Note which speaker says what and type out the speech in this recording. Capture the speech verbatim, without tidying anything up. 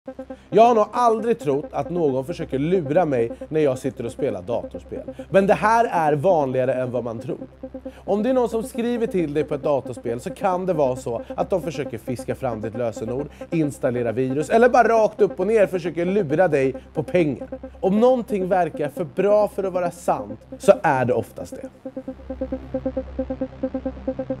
Speaker 1: Jag har nog aldrig trott att någon försöker lura mig när jag sitter och spelar datorspel. Men det här är vanligare än vad man tror. Om det är någon som skriver till dig på ett datorspel så kan det vara så att de försöker fiska fram ditt lösenord, installera virus eller bara rakt upp och ner försöker lura dig på pengar. Om någonting verkar för bra för att vara sant så är det oftast det.